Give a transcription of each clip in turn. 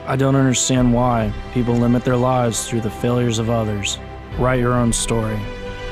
I don't understand why people limit their lives through the failures of others. Write your own story.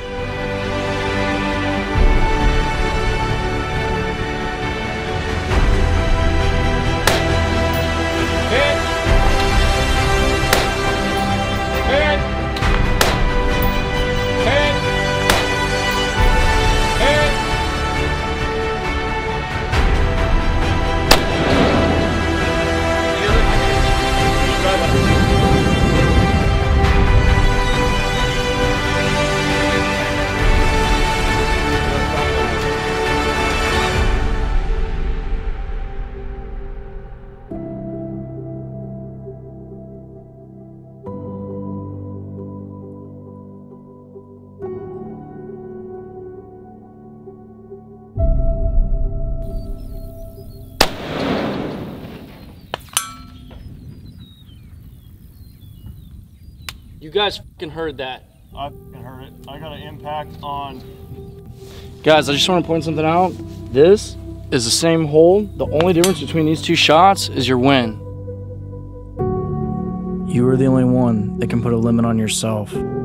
You guys fucking heard that. I fucking heard it. I got an impact on... Guys, I just want to point something out. This is the same hole. The only difference between these two shots is your win. You are the only one that can put a limit on yourself.